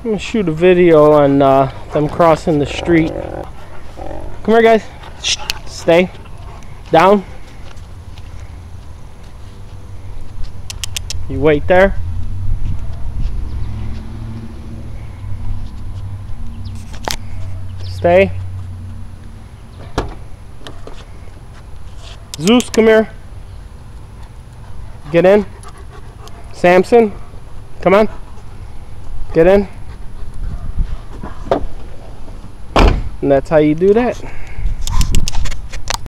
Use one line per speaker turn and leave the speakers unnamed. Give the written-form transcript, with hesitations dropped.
gonna shoot a video on them crossing the street. Come here, guys. Shh. Stay down. You wait there. Stay. Zeus, come here. Get in. Samson, come on. Get in. And that's how you do that.